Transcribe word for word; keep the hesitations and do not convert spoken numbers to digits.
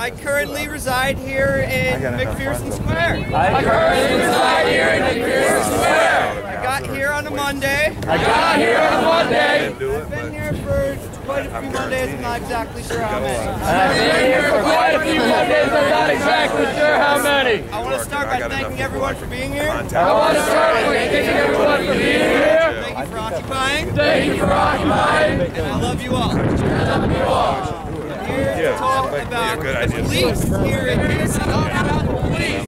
I currently reside here in McPherson Square. I currently reside here in McPherson Square. I got here on a Monday. I got here on a Monday. I've been here for quite a few Mondays. I'm not exactly sure how many. I've been here for quite a few Mondays. I'm not exactly sure how many. I want to start by thanking everyone for being here. I want to start by thanking everyone for being here. Thank you for occupying. Thank you for occupying. And I love you all. I love you all. Here to talk about the police here in P C.